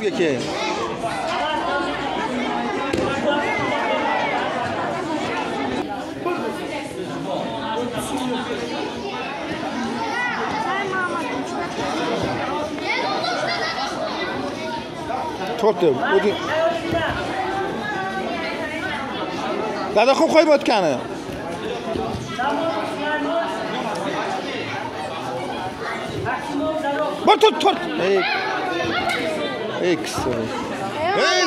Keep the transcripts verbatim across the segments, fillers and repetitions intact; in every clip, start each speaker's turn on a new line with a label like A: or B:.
A: یکی توته بودی دادا خوب خواهی بود کنه بار تو تو ایکس هی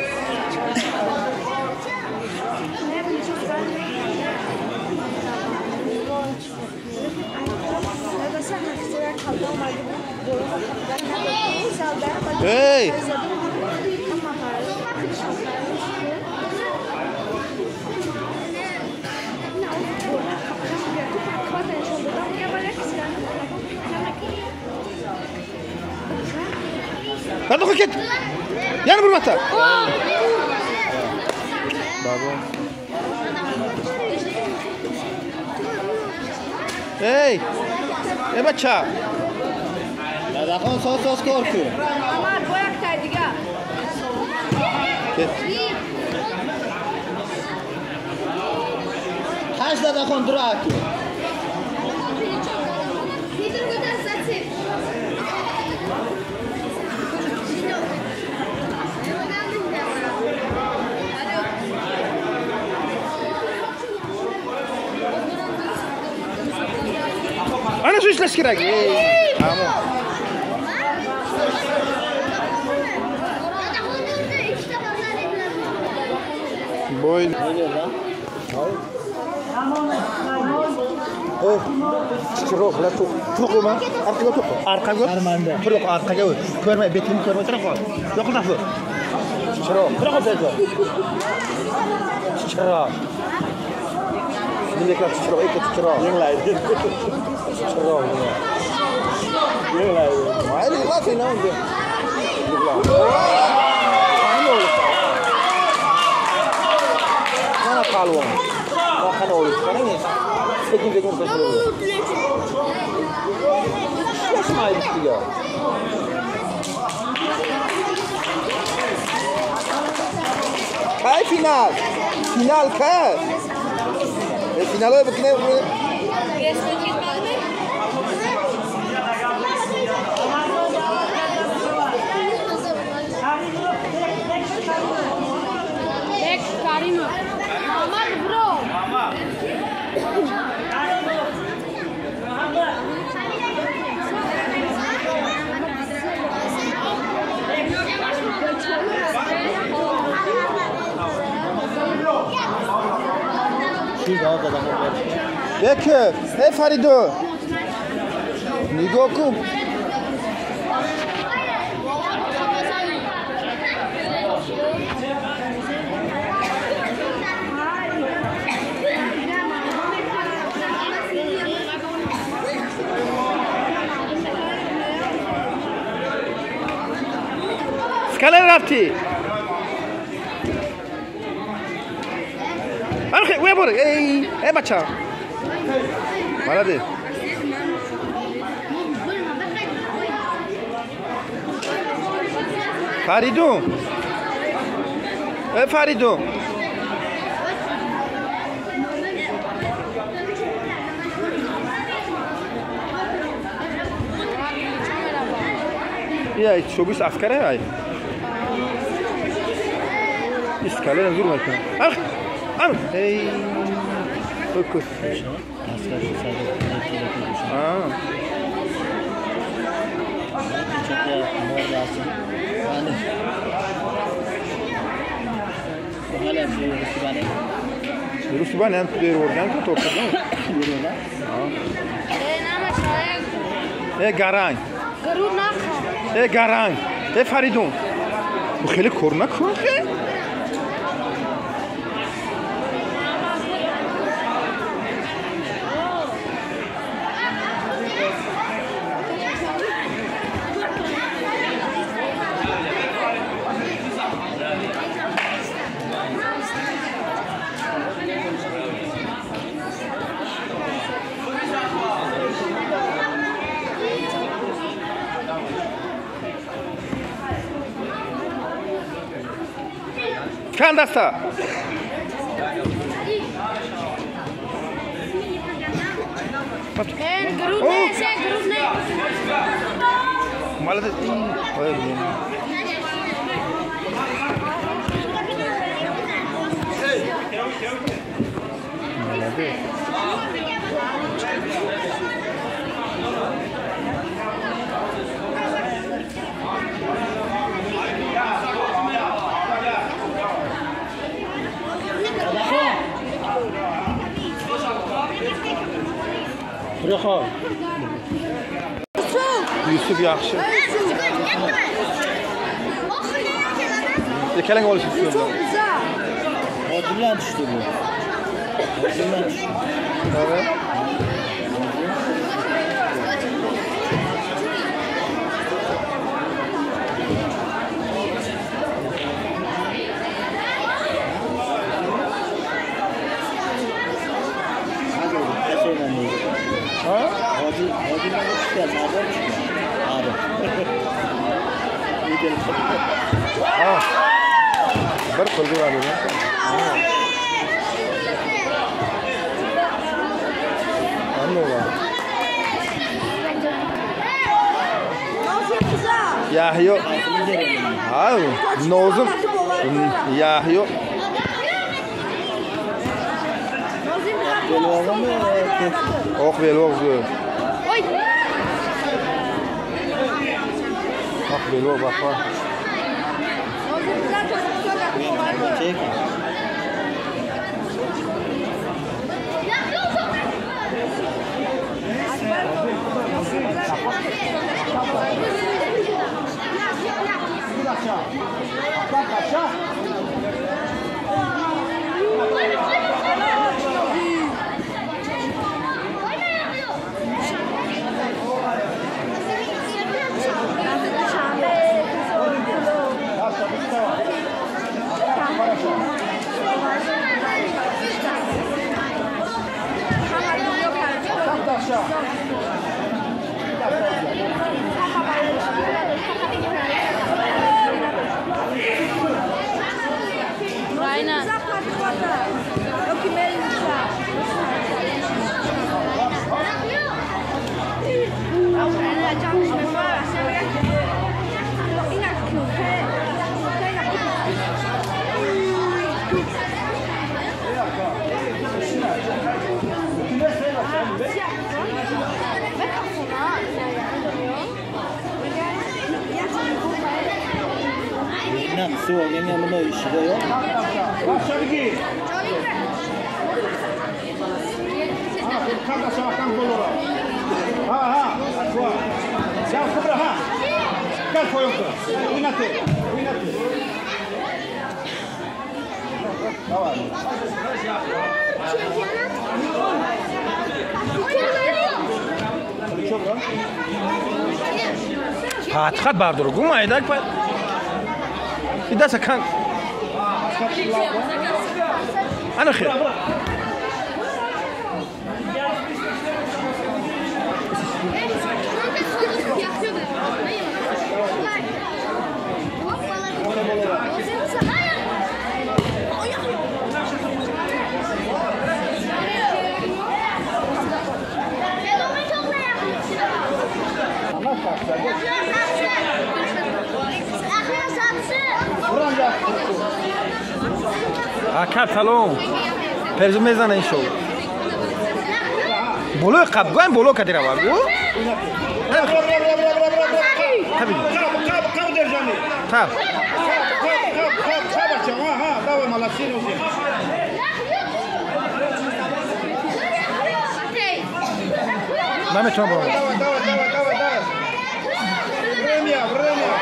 A: هی هذا خوكت يعني برمتا بابا اي اي بچا لا داخل صوت صوت كوركو
B: عمر بايك تا دیگه
A: هاش داخل دراكو أنا شو إيش لشكرك؟ عمو. بوي. أوه. شروق لا تو تو ما أركض تو أركض. شروق أركض. كور ما بيتين كور ما ترى يقول نفسه. شروق. شروق بيجو. شروق. دي كانت شروق إيه كانت شروق. يلا. شروق. يلا. ما علي ما في نوم ده. أنا قالوا. ما خلوا يسمعني. سكين سكين بسرعة. إيش ما يبغى؟ هاي فينال. فينال كاس. الفينال هو بكنه. بكر هي فريدو نيجو كوب سكالر رفتي أخي وين بورك إيه إيه بچا مالده فریدون ای فریدون یا شوبیس افکاره های اسکاله نزور میکنه اخ ام ای فوکس آه درست بانه هم دیر وردن که تو کردن ای گران ای گران ای فریدون خیلی کورنک کن چند دسته
B: این گروه نیست گروه نیست
A: مالت این باید بیم رخا Yusuf yaxshi. Keling olish istiyorum.
B: Çok güzel.
C: Hocimdan tushdi bu. Hocimdan tushdi.
A: Evet. Ha?
C: Hocim, hocimdan tushdi. Mazor tushdi.
A: Ha. Bir qo'lga oladi. Anladım. Yahyo. Ha, nozim. Yahyo. Oq belvoq bu.
B: Oy.
A: Oq belvoq baqa.
C: Çek.
B: Aynen.
C: Ne? Su yenge bunu işi yok.
A: Başarıgi. Kada şakan bolora. Ha ha. Atwa. Ya kubra ha. Gel koyunku. Oynatı. Oynatı. Tamam. Hatkat bardır. Gumaydak pa. İda sakan. Ana xir. Akar salom. Perzu mezana in show. Bolo qabgan bolo kadira var bu. Tabii. Kab kab derjani.
C: Tab.
A: Kab kab kab kab ha ha davam malasin olsun.
C: Mehmet çabuk.
A: Davam davam davam davam davam. Vremya vremya.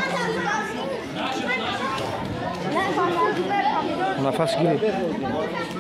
C: Nafas giriyor.